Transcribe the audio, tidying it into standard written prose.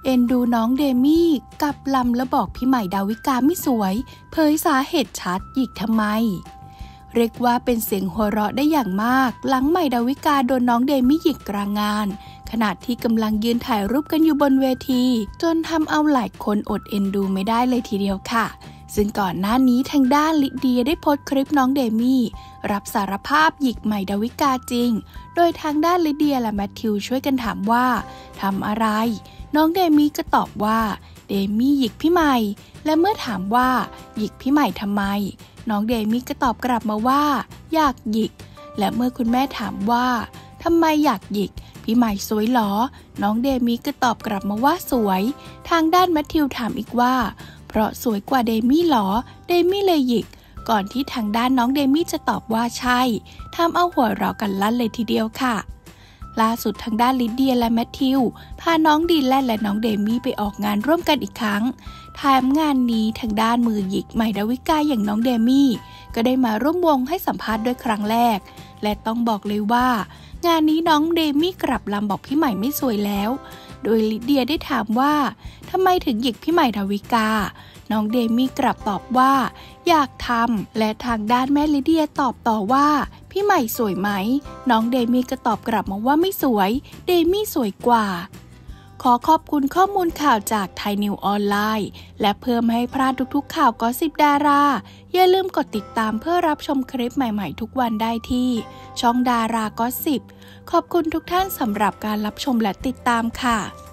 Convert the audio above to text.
เอ็นดูน้องเดมี่กับลำและบอกพี่ใหม่ดาวิกาไม่สวยเผยสาเหตุชัดหยิกทำไมเรียกว่าเป็นเสียงหัวเราะได้อย่างมากหลังใหม่ดาวิกาโดนน้องเดมี่หยิกกลางงานขณะที่กำลังยืนถ่ายรูปกันอยู่บนเวทีจนทำเอาหลายคนอดเอ็นดูไม่ได้เลยทีเดียวค่ะซึ่งก่อนหน้านี้ทางด้านลิเดียได้โพสต์คลิปน้องเดมี่รับสารภาพหยิกใหม่ดาวิกาจริงโดยทางด้านลิเดียและแมทธิวช่วยกันถามว่าทำอะไรน้องเดมี่ก็ตอบว่าเดมี่หยิกพี่ใหม่และเมื่อถามว่าหยิกพี่ใหม่ทำไมน้องเดมี่ก็ตอบกลับมาว่าอยากหยิกและเมื่อคุณแม่ถามว่าทำไมอยากหยิกพี่ใหม่สวยหรอน้องเดมี่ก็ตอบกลับมาว่าสวยทางด้านแมทธิวถามอีกว่าเพราะสวยกว่าเดมี่หรอเดมี่เลยหยิกก่อนที่ทางด้านน้องเดมี่จะตอบว่าใช่ทำเอาหัวเราะกันลั่นเลยทีเดียวค่ะล่าสุดทางด้านลิเดียและแมทธิวพาน้องดีแลนและน้องเดมี่ไปออกงานร่วมกันอีกครั้งแถมงานนี้ทางด้านมือหยิกใหม่ดาวิกาอย่างน้องเดมี่ก็ได้มาร่วมวงให้สัมภาษณ์ด้วยครั้งแรกและต้องบอกเลยว่างานนี้น้องเดมี่กลับลำบอกพี่ใหม่ไม่สวยแล้วโดยลิเดียได้ถามว่าทำไมถึงหยิกพี่ใหม่ดาวิกาน้องเดมี่กลับตอบว่าอยากทำและทางด้านแม่ลิเดียตอบต่อว่าพี่ใหม่สวยไหมน้องเดมี่ก็ตอบกลับมาว่าไม่สวยเดมี่สวยกว่าขอขอบคุณข้อมูลข่าวจากไทยนิวออนไลน์และเพื่อไม่ให้พลาดทุกๆข่าวก็10ดาราอย่าลืมกดติดตามเพื่อรับชมคลิปใหม่ๆทุกวันได้ที่ช่องดาราก็10ขอบคุณทุกท่านสำหรับการรับชมและติดตามค่ะ